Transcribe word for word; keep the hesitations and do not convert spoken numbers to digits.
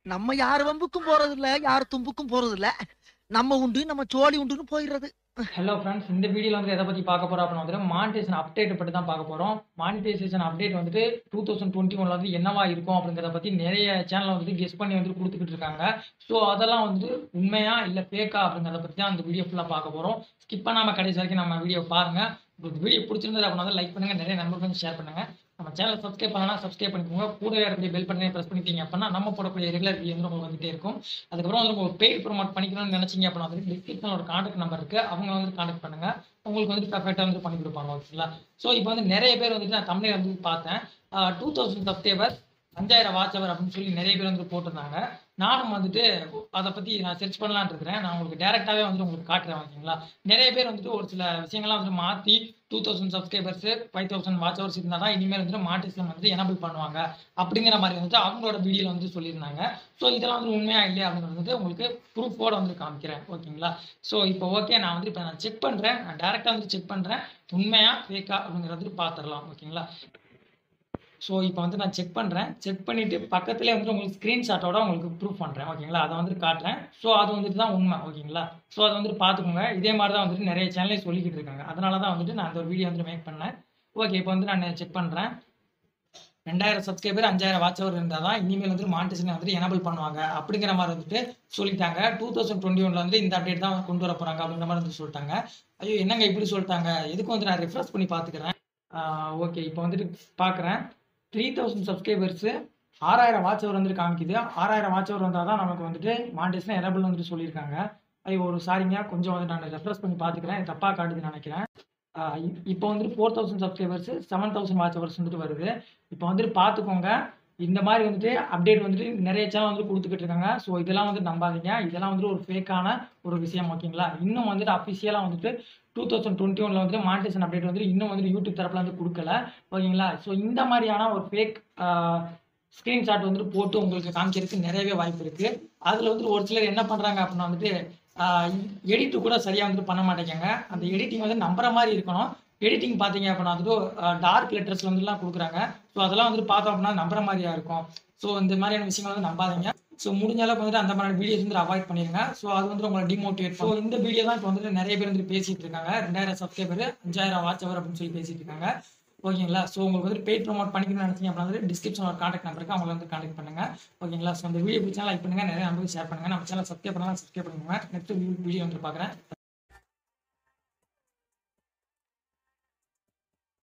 நம்ம யார் வம்புக்கும் போறதில்ல, யார் தும்புக்கும் போறதில்ல. நம்ம உண்டு, நம்ம சோழி உண்டுன்னு போயிறது. ஹலோ ஃப்ரெண்ட்ஸ், இந்த வீடியோல வந்து எத பத்தி பார்க்க போறோம் அப்படின்னா வந்து மானிடைசேஷன் அப்டேட் பத்தி தான் பார்க்க போறோம். மானிடைசேஷன் அப்டேட் வந்துட்டு இரண்டாயிரத்து இருபத்தி ஒன்றுல வந்து என்னவா இருக்கும் அப்படிங்கிறத பத்தி நிறைய சேனல்ல வந்து கெஸ் பண்ணி வந்து குடுத்துக்கிட்டு இருக்காங்க. ஸோ அதெல்லாம் வந்து உண்மையா இல்ல ஃபேக்கா அப்படிங்கிறத பத்தி தான் இந்த வீடியோ ஃபுல்லா பார்க்க போறோம். ஸ்கிப் பண்ணாம கடைசி வரைக்கும் நம்ம வீடியோ பாருங்க. உங்களுக்கு வீடியோ பிடிச்சிருந்தது அப்படின்னா லைக் பண்ணுங்க, நிறைய நண்பர்களுக்கு ஷேர் பண்ணுங்க. நம்ம சேனலை சப்ஸ்கிரைப் பண்ணலாம், சப்ஸ்கிரைப் பண்ணிக்கோங்க. கூடவே இருக்கக்கூடிய பெல் பட்டனை பிரஸ் பண்ணிட்டீங்க அப்படின்னா நம்ம போடக்கூடிய ரெகுலர் வீடியோ வந்து உங்களுக்கு வந்துட்டே இருக்கும். அதுக்கப்புறம் வந்து உங்களுக்கு பெய்ட் ப்ரோமோட் பண்ணிக்கணும்னு நினைச்சீங்க அப்படின்னா வந்து டிஸ்கிரிப்ஷன்ல ஒரு கான்டாக்ட் நம்பர் இருக்கு, அவங்க வந்து கான்டாக்ட் பண்ணுங்க. உங்களுக்கு வந்து பெர்ஃபெக்ட்டா வந்து பண்ணி கொடுப்பாங்க. ஓகேங்களா? ஸோ இப்போ வந்து நிறைய பேர் வந்துட்டு நான் தமிழ்ல வந்து பார்த்தேன், டூ தௌசண்ட் சப்ஸ்கிரைபர் அஞ்சாயிரம் வாட்ச் அவர் அப்படின்னு சொல்லி நிறைய பேர் வந்து போட்டிருந்தாங்க. நானும் வந்துட்டு அதை பத்தி நான் சர்ச் பண்ணலான்னு இருக்கிறேன். நான் உங்களுக்கு டேரெக்டாவே வந்து உங்களுக்கு காட்டுறேன். ஓகேங்களா? நிறைய பேர் வந்துட்டு ஒரு சில விஷயங்கள்லாம் வந்து மாத்தி two thousand subscribers five thousand watch hours இருந்தால் தான் இனிமேல் வந்து மானிடைசேஷன் வந்து எனபிள் பண்ணுவாங்க அப்படிங்கிற மாதிரி வந்துட்டு அவங்களோட வீடியோல வந்து சொல்லியிருந்தாங்க. ஸோ இதெல்லாம் வந்து உண்மையா இல்லையா அப்படிங்கிறது வந்து உங்களுக்கு ப்ரூஃபோட வந்து காமிக்கிறேன். ஓகேங்களா? ஸோ இப்போ ஓகே, நான் வந்து இப்போ நான் செக் பண்றேன். நான் டேரெக்டாக வந்து செக் பண்றேன், உண்மையா ஃபேக்கா அப்படிங்கிறது பார்த்துடலாம். ஓகேங்களா? ஸோ இப்போ வந்து நான் செக் பண்ணுறேன். செக் பண்ணிவிட்டு பக்கத்துலேயே வந்துட்டு உங்களுக்கு ஸ்க்ரீன்ஷாட்டோட உங்களுக்கு ப்ரூஃப் பண்ணுறேன். ஓகேங்களா? அதை வந்துட்டு காட்டுறேன். ஸோ அது வந்துட்டு தான் உண்மை. ஓகேங்களா? ஸோ அதை வந்துட்டு பார்த்துக்கோங்க. இதே மாதிரி தான் வந்துட்டு நிறைய சேனலே சொல்லிக்கிட்டு இருக்காங்க. அதனால தான் வந்துட்டு நான் அந்த ஒரு வீடியோ வந்துட்டு மேக் பண்ணேன். ஓகே, இப்போ வந்து நான் செக் பண்ணுறேன். ரெண்டாயிரம் சப்ஸ்கிரைபர் அஞ்சாயிரம் வாட்ச் அவர் இருந்தால் தான் இனிமேல் வந்து மானிடைசேஷன் வந்துட்டு எனபிள் பண்ணுவாங்க அப்படிங்கிற மாதிரி வந்துட்டு சொல்லிட்டாங்க. டூ தௌசண்ட் டுவெண்ட்டி ஒன்ல வந்து இந்த அப்டேட் தான் கொண்டு வர போகிறாங்க அப்படிங்கிற மாதிரி வந்து சொல்லிட்டாங்க. ஐயோ, என்னங்க இப்படி சொல்லிட்டாங்க? எதுக்கு வந்து நான் ரெஃப்ரெஷ் பண்ணி பார்த்துக்கிறேன். ஓகே, இப்போ வந்துட்டு பார்க்குறேன். த்ரீ தௌசண்ட் சப்ஸ்கிரைபர்ஸு ஆறாயிரம் வாட்ச் அவர் வந்துட்டு காமிக்குது. ஆறாயிரம் வாட்ச் அவர் வந்தால் தான் நமக்கு வந்துட்டு மானிடைசேஷன் எனபிள் வந்துட்டு சொல்லியிருக்காங்க. ஐயோ, ஒரு சாரிங்க, கொஞ்சம் வந்து நான் ரெஃப்ரெஷ் பண்ணி பார்த்துக்கிறேன். தப்பாக காட்டுதுன்னு நினைக்கிறேன். இப்போ வந்துட்டு four thousand subscribers seven thousand watch hours வந்துட்டு வருது. இப்போ வந்துட்டு பார்த்துக்கோங்க. இந்த மாதிரி வந்துட்டு அப்டேட் வந்துட்டு நிறைய சேனல் வந்து கொடுத்துக்கிட்டு இருக்காங்க. ஸோ இதெல்லாம் வந்து நம்பாதீங்க. இதெல்லாம் வந்துட்டு ஒரு ஃபேக்கான ஒரு விஷயம். ஓகேங்களா? இன்னும் வந்துட்டு அஃபிஷியலாக வந்துட்டு டூ தௌசண்ட் டுவெண்ட்டி ஒன்ல வந்துட்டு மானிடைசேஷன் அப்டேட் வந்துட்டு இன்னும் வந்துட்டு யூடியூப் தரப்புல வந்து கொடுக்கல. ஓகேங்களா? ஸோ இந்த மாதிரியான ஒரு ஃபேக் ஸ்க்ரீன்ஷாட் வந்துட்டு போட்டு உங்களுக்கு காமிக்கிறதுக்கு நிறையவே வாய்ப்பு இருக்குது. அதில் வந்துட்டு ஒரு சிலர் என்ன பண்ணுறாங்க அப்படின்னா வந்துட்டு எடிட்டு கூட சரியாக வந்துட்டு பண்ண மாட்டேங்காங்க. அந்த எடிட்டிங் வந்து நம்புற மாதிரி இருக்கணும். எடிட்டிங் பார்த்தீங்க அப்படின்னா வந்துட்டு டார்க் லெட்டர்ஸ் வந்துலாம் கொடுக்குறாங்க. ஸோ அதெல்லாம் வந்துட்டு பார்த்தோம் அப்படின்னா நம்புற மாதிரியா இருக்கும். ஸோ இந்த மாதிரியான விஷயங்கள் வந்து நம்பாதீங்க. ஸோ முடிஞ்ச அளவுக்கு வந்துட்டு அந்த மாதிரி வீடியோஸ் வந்து அவாய்ட் பண்ணிடுங்க. ஸோ அது வந்து உங்களை டிமோட்டிவேட். ஸோ இந்த வீடியோ தான் இப்போ வந்துட்டு நிறைய பேர் வந்துட்டு பேசிட்டு இருக்காங்க. ரெண்டாயிரம் சப்ஸ்கிரைபர் அஞ்சாயிரம் வாட்ச் அவர் அப்படின்னு சொல்லி பேசிட்டு இருக்காங்க. ஓகேங்களா? ஸோ உங்களுக்கு வந்து பெய்ட் ப்ரோமோட் பண்ணிக்கணும்னு நினைச்சீங்க அப்படின்னா வந்து டிஸ்கிரிப்ஷன் ஒரு கான்டாக்ட் நம்பருக்கு அவங்களை வந்து கான்டாக்ட் பண்ணுங்க. ஓகேங்களா? ஸோ இந்த வீடியோ பிடிச்சா லைக் பண்ணுங்க, நிறைய நம்பருக்கு ஷேர் பண்ணுங்க. நம்ம சேனல் சப்ஸ்கிரைப் பண்ணலாம், சப்ஸ்கிரைப் பண்ணுங்க. நெக்ஸ்ட் வீடியோ வந்து பார்க்குறேன்.